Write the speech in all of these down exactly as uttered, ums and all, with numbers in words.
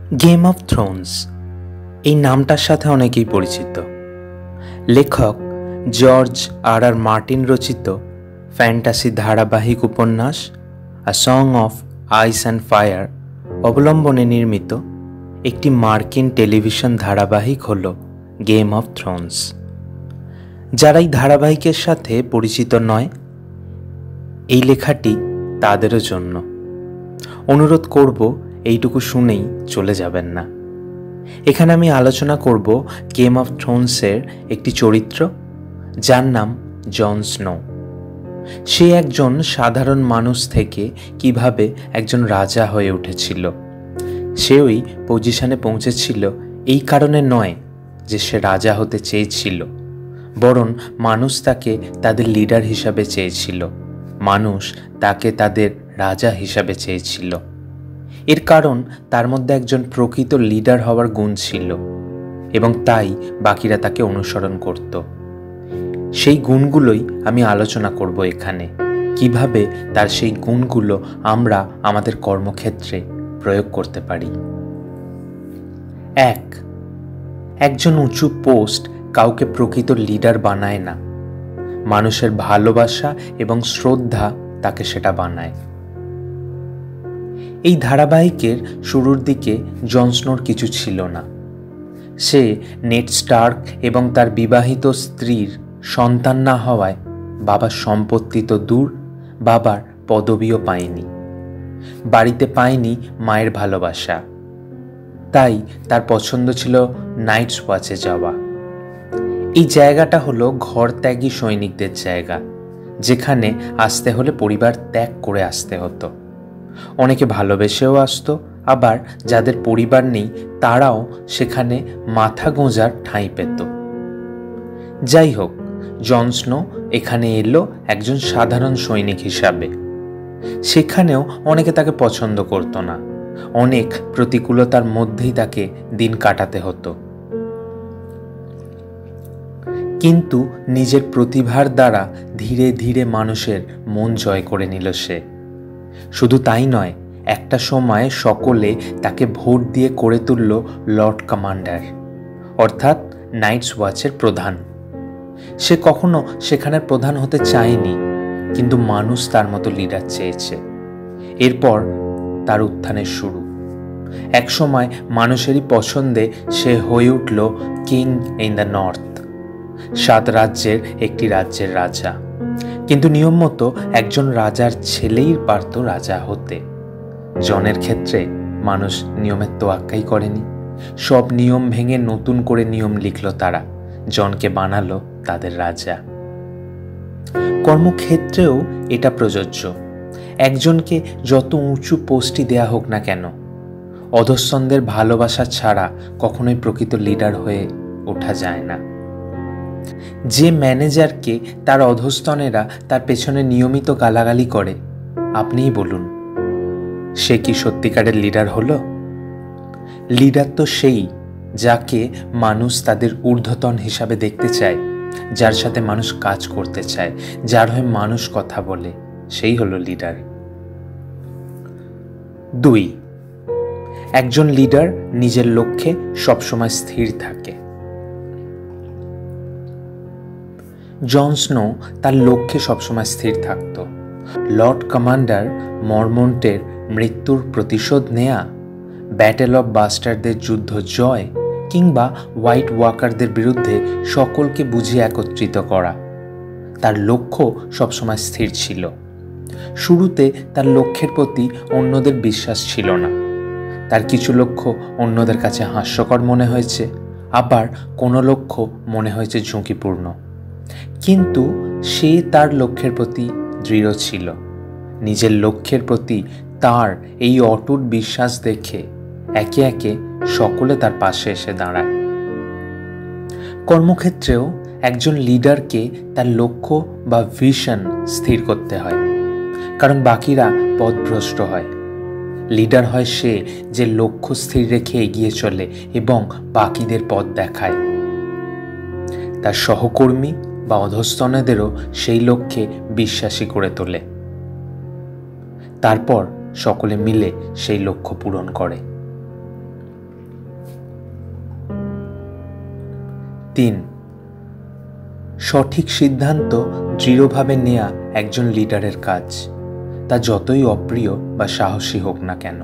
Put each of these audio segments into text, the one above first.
Game of Thrones এই নামটার সাথে অনেকেই পরিচিত। লেখক জর্জ আর আর মার্টিন রচিত ফ্যান্টাসি ধারাবাহিক উপন্যাস a song of ice and fire অবলম্বনে নির্মিত একটি মার্কিন টেলিভিশন ধারাবাহিক হল গেম অফ থ্রোনস। যারা এই ধারাবাহিকের সাথে পরিচিত নয়, এই লেখাটি তাদেরও জন্য। অনুরোধ করব এইটুকু শুনেই চলে যাবেন না। এখানে আমি আলোচনা করব গেম অফ থ্রোনসের একটি চরিত্র, যার নাম জন স্নো। সে একজন সাধারণ মানুষ থেকে কিভাবে একজন রাজা হয়ে উঠেছিল। সে ওই পজিশনে পৌঁছেছিল এই কারণে নয় যে সে রাজা হতে চেয়েছিল, বরং মানুষ তাকে তাদের লিডার হিসাবে চেয়েছিল, মানুষ তাকে তাদের রাজা হিসাবে চেয়েছিল। এর কারণ তার মধ্যে একজন প্রকৃত লিডার হওয়ার গুণ ছিল এবং তাই বাকিরা তাকে অনুসরণ করত। সেই গুণগুলোই আমি আলোচনা করব এখানে, কিভাবে তার সেই গুণগুলো আমরা আমাদের কর্মক্ষেত্রে প্রয়োগ করতে পারি। এক, একজন উঁচু পোস্ট কাউকে প্রকৃত লিডার বানায় না, মানুষের ভালোবাসা এবং শ্রদ্ধা তাকে সেটা বানায়। এই ধারাবাহিকের শুরুর দিকে জন স্নোর কিছু ছিল না। সে নেড স্টার্ক এবং তার বিবাহিত স্ত্রীর সন্তান না হওয়ায় বাবার সম্পত্তি তো দূর, বাবার পদবিও পায়নি, বাড়িতে পায়নি মায়ের ভালোবাসা। তাই তার পছন্দ ছিল নাইটস ওয়াচে যাওয়া। এই জায়গাটা হলো ঘর ত্যাগী সৈনিকদের জায়গা, যেখানে আসতে হলে পরিবার ত্যাগ করে আসতে হতো। অনেকে ভালোবেসেও আসতো, আবার যাদের পরিবার নেই তারাও সেখানে মাথা গোঁজার ঠাঁই পেত। যাই হোক, জন স্নো এখানে এলো একজন সাধারণ সৈনিক হিসাবে। সেখানেও অনেকে তাকে পছন্দ করত না, অনেক প্রতিকূলতার মধ্যেই তাকে দিন কাটাতে হতো। কিন্তু নিজের প্রতিভার দ্বারা ধীরে ধীরে মানুষের মন জয় করে নিল সে। শুধু তাই নয়, একটা সময় সকলে তাকে ভোট দিয়ে করে তুলল লর্ড কমান্ডার, অর্থাৎ নাইটস ওয়াচের প্রধান। সে কখনো সেখানের প্রধান হতে চায়নি, কিন্তু মানুষ তার মতো লিডার চেয়েছে। এরপর তার উত্থানের শুরু। এক সময় মানুষেরই পছন্দে সে হয়ে উঠল কিং ইন দ্য নর্থ, সাত রাজ্যের একটি রাজ্যের রাজা। কিন্তু নিয়ম মতো একজন রাজার ছেলেই পারত রাজা হতে। জনের ক্ষেত্রে মানুষ নিয়মের তোয়াক্কাই করেনি, সব নিয়ম ভেঙে নতুন করে নিয়ম লিখল তারা, জনকে বানালো তাদের রাজা। কর্মক্ষেত্রেও এটা প্রযোজ্য। একজনকে যত উঁচু পোস্টই দেয়া হোক না কেন, অধস্তনদের ভালোবাসা ছাড়া কখনোই প্রকৃত লিডার হয়ে ওঠা যায় না। যে ম্যানেজারকে তার অধস্তনেরা তার পেছনে নিয়মিত গালাগালি করে, আপনিই বলুন, সে কি সত্যিকারের লিডার হলো? লিডার তো সেই যাকে মানুষ তাদের ঊর্ধ্বতন হিসাবে দেখতে চায়, যার সাথে মানুষ কাজ করতে চায়, যার হয়ে মানুষ কথা বলে, সেই হলো লিডার। দুই, একজন লিডার নিজের লক্ষ্যে সবসময় স্থির থাকে। জন স্নো তার লক্ষ্যে সবসময় স্থির থাকত। লর্ড কমান্ডার মরমন্টের মৃত্যুর প্রতিশোধ নেয়া, ব্যাটেল অফ বাস্টারদের যুদ্ধ জয়, কিংবা হোয়াইট ওয়াকারদের বিরুদ্ধে সকলকে বুঝিয়ে একত্রিত করা, তার লক্ষ্য সবসময় স্থির ছিল। শুরুতে তার লক্ষ্যের প্রতি অন্যদের বিশ্বাস ছিল না। তার কিছু লক্ষ্য অন্যদের কাছে হাস্যকর মনে হয়েছে, আবার কোনো লক্ষ্য মনে হয়েছে ঝুঁকিপূর্ণ। কিন্তু সে তার লক্ষ্যের প্রতি দৃঢ় ছিল। নিজের লক্ষ্যের প্রতি তার এই অটুট বিশ্বাস দেখে একে একে সকলে তার পাশে এসে দাঁড়ায়। কর্মক্ষেত্রেও একজন লিডারকে তার লক্ষ্য বা ভিশন স্থির করতে হয়, কারণ বাকিরা পথভ্রষ্ট হয়। লিডার হয় সে যে লক্ষ্য স্থির রেখে এগিয়ে চলে এবং বাকিদের পথ দেখায়। তার সহকর্মী বা অধস্তনেদেরও সেই লক্ষ্যে বিশ্বাসী করে তোলে। তারপর সকলে মিলে সেই লক্ষ্য পূরণ করে। তিন, সঠিক সিদ্ধান্ত দৃঢ়ভাবে নেয়া একজন লিডারের কাজ, তা যতই অপ্রিয় বা সাহসী হোক না কেন।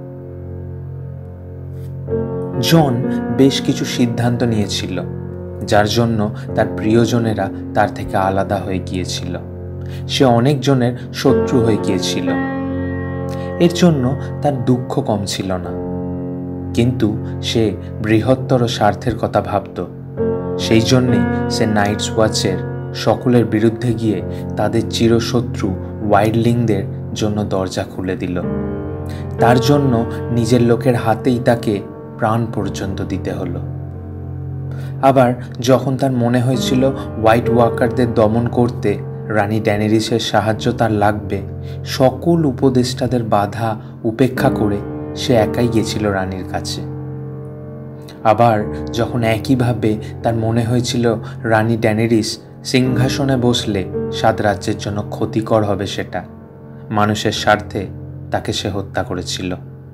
জন বেশ কিছু সিদ্ধান্ত নিয়েছিল, যার জন্য তার প্রিয়জনেরা তার থেকে আলাদা হয়ে গিয়েছিল। সে অনেকজনের শত্রু হয়ে গিয়েছিল। এর জন্য তার দুঃখ কম ছিল না, কিন্তু সে বৃহত্তর স্বার্থের কথা ভাবত। সেই জন্যে সে নাইটস ওয়াচের সকলের বিরুদ্ধে গিয়ে তাদের চিরশত্রু ওয়াইল্ডলিংদের জন্য দরজা খুলে দিল। তার জন্য নিজের লোকের হাতেই তাকে প্রাণ পর্যন্ত দিতে হলো। আবার যখন তার মনে হয়েছিল হোয়াইট ওয়াকারদের দমন করতে রানী ড্যানেরিসের সাহায্য তার লাগবে, সকল উপদেষ্টাদের বাধা উপেক্ষা করে সে একাই গেছিল রানীর কাছে। আবার যখন একইভাবে তার মনে হয়েছিল রানী ড্যানেরিস সিংহাসনে বসলে সাত রাজ্যের জন্য ক্ষতিকর হবে, সেটা মানুষের স্বার্থে তাকে সে হত্যা করেছিল।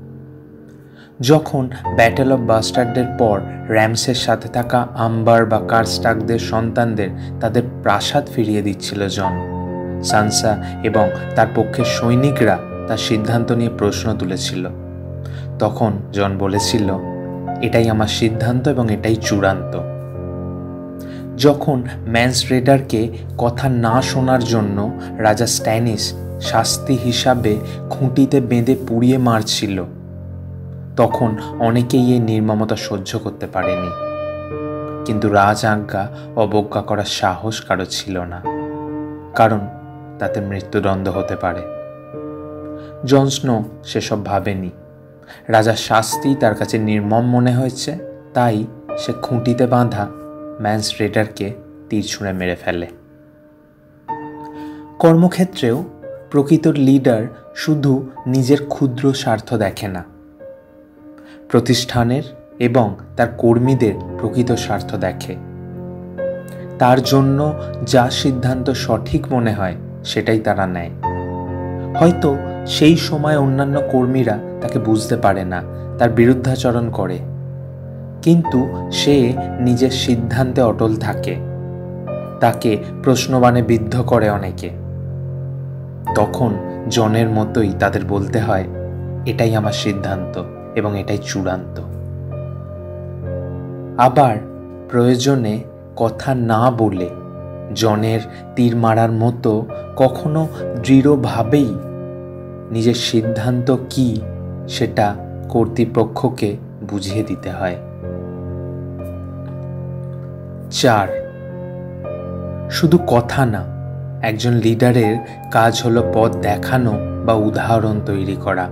যখন ব্যাটেল অফ বাস্টার্ডের পর র্যামসের সাথে থাকা আম্বার বা কারস্টাকদের সন্তানদের তাদের প্রাসাদ ফিরিয়ে দিচ্ছিল জন, সানসা এবং তার পক্ষের সৈনিকরা তার সিদ্ধান্ত নিয়ে প্রশ্ন তুলেছিল, তখন জন বলেছিল, এটাই আমার সিদ্ধান্ত এবং এটাই চূড়ান্ত। যখন ম্যান্স রেডারকে কথা না শোনার জন্য রাজা স্ট্যানিস শাস্তি হিসাবে খুঁটিতে বেঁধে পুড়িয়ে মারছিল, তখন অনেকেই এই নির্মমতা সহ্য করতে পারেনি, কিন্তু রাজ আজ্ঞা অবজ্ঞা করার সাহস কারো ছিল না, কারণ তাতে মৃত্যুদণ্ড হতে পারে। জন স্নো সেসব ভাবেনি। রাজার শাস্তি তার কাছে নির্মম মনে হয়েছে, তাই সে খুঁটিতে বাঁধা ম্যান্স রেডারকে তীর ছুঁড়ে মেরে ফেলে। কর্মক্ষেত্রেও প্রকৃত লিডার শুধু নিজের ক্ষুদ্র স্বার্থ দেখে না, প্রতিষ্ঠানের এবং তার কর্মীদের প্রকৃত স্বার্থ দেখে। তার জন্য যা সিদ্ধান্ত সঠিক মনে হয় সেটাই তারা নেয়। হয়তো সেই সময় অন্যান্য কর্মীরা তাকে বুঝতে পারে না, তার বিরুদ্ধাচরণ করে, কিন্তু সে নিজের সিদ্ধান্তে অটল থাকে। তাকে প্রশ্নবাণে বিদ্ধ করে অনেকে। তখন জনের মতোই তাদের বলতে হয়, এটাই আমার সিদ্ধান্ত এবং এটাই চূড়ান্ত। আবার প্রয়োজনে কথা না বলে জনের তীর মারার মতো কখনো দৃঢ়ভাবেই নিজের সিদ্ধান্ত কি সেটা কর্তৃপক্ষকে বুঝিয়ে দিতে হয়। চার, শুধু কথা না, একজন লিডারের কাজ হলো পথ দেখানো বা উদাহরণ তৈরি করা।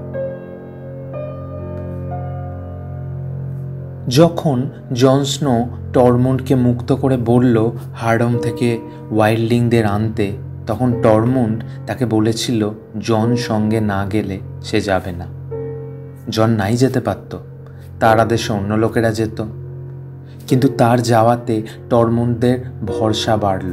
যখন জন স্নো টরমুন্ডকে মুক্ত করে বলল হার্ডম থেকে ওয়াইল্ডলিংদের আনতে, তখন টরমুন্ড তাকে বলেছিল জন সঙ্গে না গেলে সে যাবে না। জন নাই যেতে পারত, তার আদেশে অন্য লোকেরা যেত, কিন্তু তার যাওয়াতে টরমুন্ডদের ভরসা বাড়ল।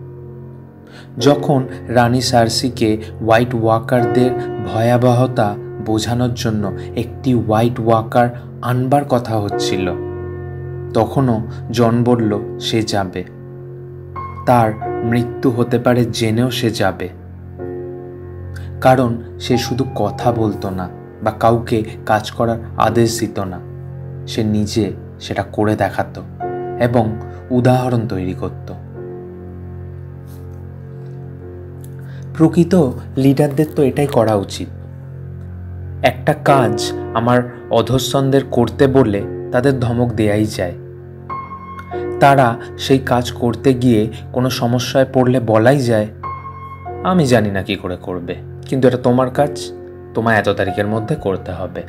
যখন রানী সার্সিকে হোয়াইট ওয়াকারদের ভয়াবহতা বোঝানোর জন্য একটি হোয়াইট ওয়াকার আনবার কথা হচ্ছিল, তখনও জন বলল সে যাবে। তার মৃত্যু হতে পারে জেনেও সে যাবে, কারণ সে শুধু কথা বলতো না বা কাউকে কাজ করার আদেশ দিত না, সে নিজে সেটা করে দেখাতো এবং উদাহরণ তৈরি করত। প্রকৃত লিডারদের তো এটাই করা উচিত। একটা কাজ আমার অধস্তনদের করতে বলে তাদের ধমক দেয়াই যায়। তারা সেই কাজ করতে গিয়ে কোনো সমস্যায় পড়লে বলাই যায়, আমি জানি না কি করে করবে, কিন্তু এটা তোমার কাজ, তোমায় এত তারিখের মধ্যে করতে হবে।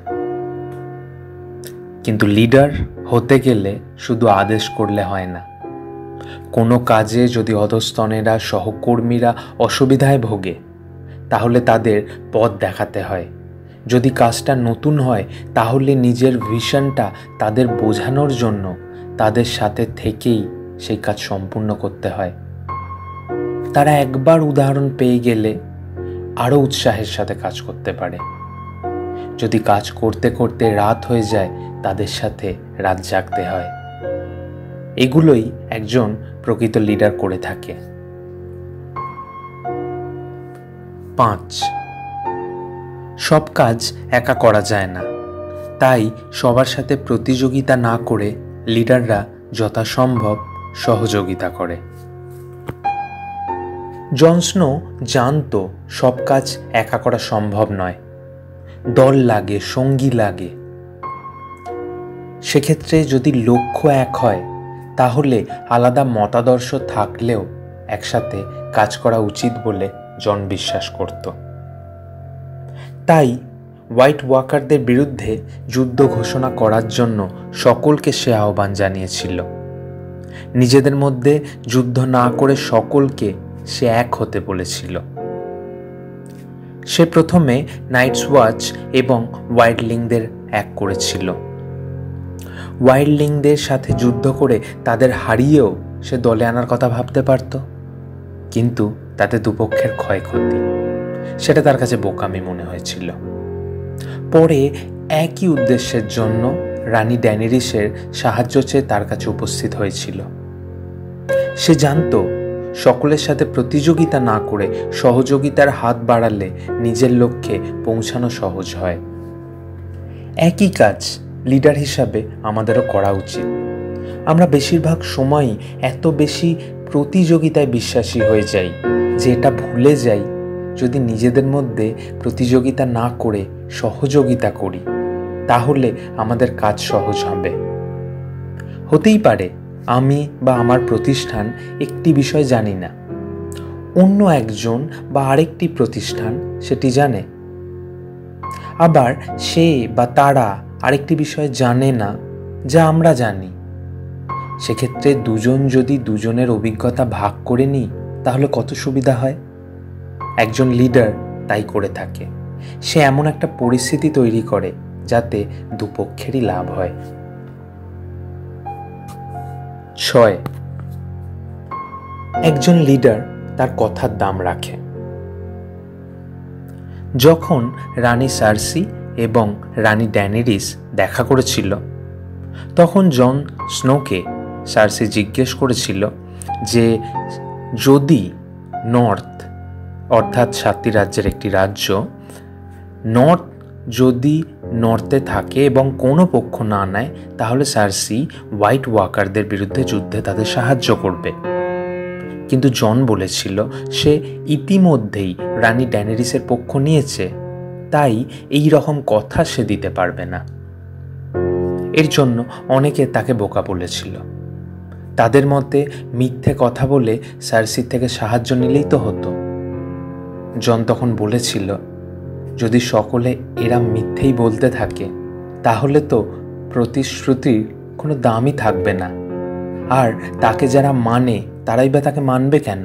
কিন্তু লিডার হতে গেলে শুধু আদেশ করলে হয় না। কোনো কাজে যদি অধস্তনেরা সহকর্মীরা অসুবিধায় ভোগে, তাহলে তাদের পথ দেখাতে হয়। যদি কাজটা নতুন হয়, তাহলে নিজের ভিশনটা তাদের বোঝানোর জন্য তাদের সাথে থেকেই সেই কাজ সম্পূর্ণ করতে হয়। তারা একবার উদাহরণ পেয়ে গেলে আরও উৎসাহের সাথে কাজ করতে পারে। যদি কাজ করতে করতে রাত হয়ে যায়, তাদের সাথে রাত জাগতে হয়। এগুলোই একজন প্রকৃত লিডার করে থাকে। পাঁচ, সব কাজ একা করা যায় না, তাই সবার সাথে প্রতিযোগিতা না করে লিডাররা যথাসম্ভব সহযোগিতা করে। জন স্নো জানতো সব কাজ একা করা সম্ভব নয়, দল লাগে, সঙ্গী লাগে। সেক্ষেত্রে যদি লক্ষ্য এক হয় তাহলে আলাদা মতাদর্শ থাকলেও একসাথে কাজ করা উচিত বলে জন বিশ্বাস করত। তাই হোয়াইট ওয়াকারদের বিরুদ্ধে যুদ্ধ ঘোষণা করার জন্য সকলকে সে আহ্বান জানিয়েছিল। নিজেদের মধ্যে যুদ্ধ না করে সকলকে সে এক হতে বলেছিল। সে প্রথমে নাইটস ওয়াচ এবং ওয়াইল্ডলিংদের এক করেছিল। ওয়াইল্ডলিংদের সাথে যুদ্ধ করে তাদের হারিয়েও সে দলে আনার কথা ভাবতে পারত, কিন্তু তাতে দুপক্ষের ক্ষয়ক্ষতি, সেটা তার কাছে বোকামি মনে হয়েছিল। পরে একই উদ্দেশ্যের জন্য রানী ড্যানেরিসের সাহায্য চেয়ে তার কাছে উপস্থিত হয়েছিল। সে জানত সকলের সাথে প্রতিযোগিতা না করে সহযোগিতার হাত বাড়ালে নিজের লক্ষ্যে পৌঁছানো সহজ হয়। একই কাজ লিডার হিসাবে আমাদেরও করা উচিত। আমরা বেশিরভাগ সময়ই এত বেশি প্রতিযোগিতায় বিশ্বাসী হয়ে যাই যে এটা ভুলে যাই যদি নিজেদের মধ্যে প্রতিযোগিতা না করে সহযোগিতা করি তাহলে আমাদের কাজ সহজ হবে। হতেই পারে আমি বা আমার প্রতিষ্ঠান একটি বিষয় জানি না, অন্য একজন বা আরেকটি প্রতিষ্ঠান সেটি জানে, আবার সে বা তারা আরেকটি বিষয় জানে না যা আমরা জানি। সেক্ষেত্রে দুজন যদি দুজনের অভিজ্ঞতা ভাগ করে নিই তাহলে কত সুবিধা হয়। একজন লিডার তাই করে থাকে, সে এমন একটা পরিস্থিতি তৈরি করে যাতে দুপক্ষেরই লাভ হয়। ছয়, একজন লিডার তার কথার দাম রাখে। যখন রানী সার্সি এবং রানী ড্যানেরিস দেখা করেছিল তখন জন স্নোকে সার্সি জিজ্ঞেস করেছিল যে যদি নর্থ অর্থাৎ সাতটি রাজ্যের একটি রাজ্য নর্থ যদি নর্থে থাকে এবং কোনো পক্ষ না নেয় তাহলে সার্সি হোয়াইট ওয়াকারদের বিরুদ্ধে যুদ্ধে তাদের সাহায্য করবে। কিন্তু জন বলেছিল সে ইতিমধ্যেই রানী ড্যানেরিসের পক্ষ নিয়েছে, তাই এই রকম কথা সে দিতে পারবে না। এর জন্য অনেকে তাকে বোকা বলেছিল। তাদের মতে মিথ্যে কথা বলে সার্সির থেকে সাহায্য নিলেই তো হতো। জন তখন বলেছিল যদি সকলে এরা মিথ্যেই বলতে থাকে তাহলে তো প্রতিশ্রুতির কোনো দামই থাকবে না, আর তাকে যারা মানে তারাই বা তাকে মানবে কেন।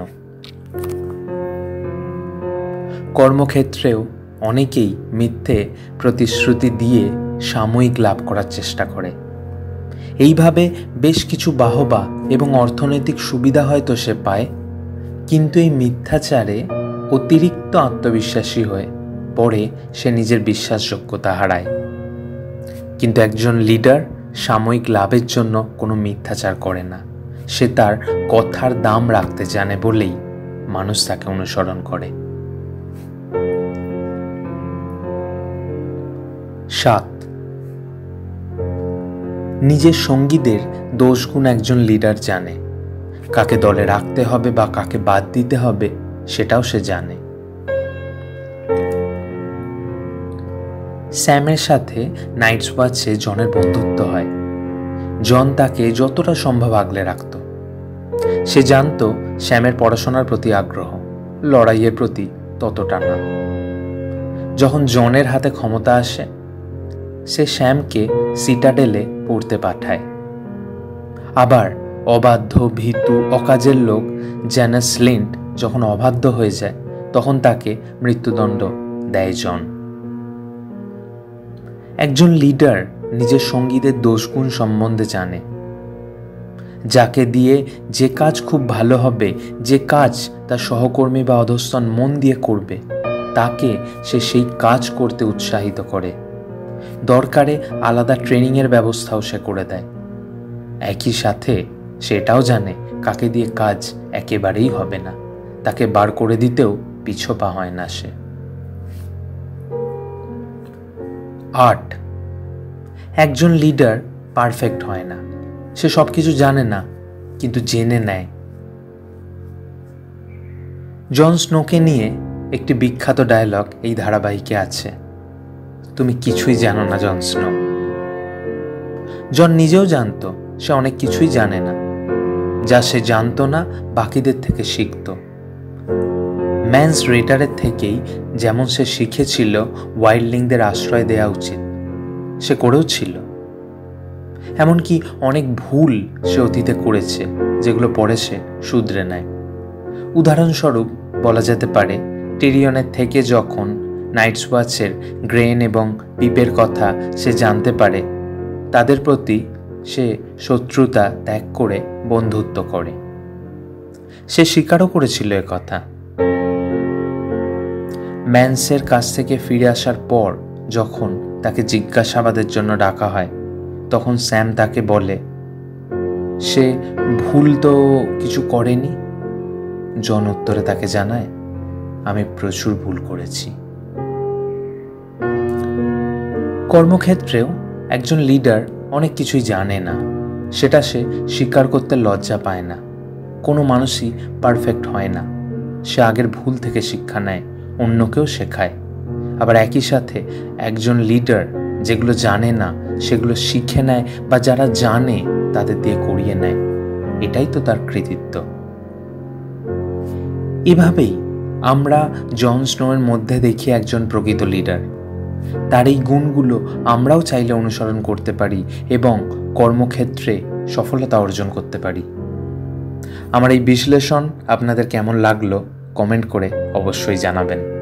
কর্মক্ষেত্রেও অনেকেই মিথ্যে প্রতিশ্রুতি দিয়ে সাময়িক লাভ করার চেষ্টা করে। এইভাবে বেশ কিছু বাহবা এবং অর্থনৈতিক সুবিধা হয়তো সে পায়, কিন্তু এই মিথ্যাচারে অতিরিক্ত আত্মবিশ্বাসী হয়ে পরে সে নিজের বিশ্বাসযোগ্যতা হারায়। কিন্তু একজন লিডার সাময়িক লাভের জন্য কোনো মিথ্যাচার করে না, সে তার কথার দাম রাখতে জানে বলেই মানুষ তাকে অনুসরণ করে। সাত, নিজের সঙ্গীদের দোষগুণ একজন লিডার জানে। কাকে দলে রাখতে হবে বা কাকে বাদ দিতে হবে সেটাও সে জানে। স্যামের সাথে নাইটস ওয়াচে জনের বন্ধুত্ব হয়। জন তাকে যতটা সম্ভব আগলে রাখত। সে জানত স্যামের পড়াশোনার প্রতি আগ্রহ, লড়াইয়ের প্রতি ততটা না। যখন জনের হাতে ক্ষমতা আসে সে স্যামকে সিটাডেলে পড়তে পাঠায়। আবার অবাধ্য, ভীতু, অকাজের লোক জ্যানাস লিন্ড যখন অবাধ্য হয়ে যায় তখন তাকে মৃত্যুদণ্ড দেয় জন। একজন লিডার নিজের সঙ্গীদের দোষগুণ সম্বন্ধে জানে। যাকে দিয়ে যে কাজ খুব ভালো হবে, যে কাজ তার সহকর্মী বা অধস্তন মন দিয়ে করবে, তাকে সে সেই কাজ করতে উৎসাহিত করে। দরকারে আলাদা ট্রেনিংয়ের ব্যবস্থাও সে করে দেয়। একই সাথে সেটাও জানে কাকে দিয়ে কাজ একেবারেই হবে না, তাকে বার করে দিতেও পিছপা হয় না সে। আট, একজন লিডার পারফেক্ট হয় না, সে সব কিছু জানে না কিন্তু জেনে নেয়। জন স্নোকে নিয়ে একটি বিখ্যাত ডায়লগ এই ধারাবাহিকে আছে, তুমি কিছুই জানো না জন স্নো। জন নিজেও জানতো সে অনেক কিছুই জানে না, যা সে জানতো না বাকিদের থেকে শিখত। ম্যান্স রেটারের থেকেই যেমন সে শিখেছিল ওয়াইল্ডলিংদের আশ্রয় দেওয়া উচিত, সে করেও ছিল। এমনকি অনেক ভুল সে অতীতে করেছে যেগুলো পরে সে শুধরে নেয়। উদাহরণস্বরূপ বলা যেতে পারে, টিরিয়নের থেকে যখন নাইটস ওয়াচের গ্রেন এবং পিপের কথা সে জানতে পারে, তাদের প্রতি সে শত্রুতা ত্যাগ করে বন্ধুত্ব করে। সে স্বীকারও করেছিল এ কথা। ম্যান্সের কাছ থেকে ফিরে আসার পর যখন তাকে জিজ্ঞাসাবাদের জন্য ডাকা হয়, তখন স্যাম তাকে বলে সে ভুল তো কিছু করেনি। জন উত্তরে তাকে জানায়, আমি প্রচুর ভুল করেছি। কর্মক্ষেত্রেও একজন লিডার অনেক কিছুই জানে না, সেটা সে স্বীকার করতে লজ্জা পায় না। কোনো মানুষই পারফেক্ট হয় না, সে আগের ভুল থেকে শিক্ষা নেয়, অন্যকেও শেখায়। আবার একই সাথে একজন লিডার যেগুলো জানে না সেগুলো শিখে নেয়, বা যারা জানে তাদের দিয়ে করিয়ে নেয়। এটাই তো তার কৃতিত্ব। এভাবেই আমরা জন স্নোয়ের মধ্যে দেখি একজন প্রকৃত লিডার। তার এই গুণগুলো আমরাও চাইলে অনুসরণ করতে পারি এবং কর্মক্ষেত্রে সফলতা অর্জন করতে পারি। আমার এই বিশ্লেষণ আপনাদের কেমন লাগলো কমেন্ট করে অবশ্যই জানাবেন।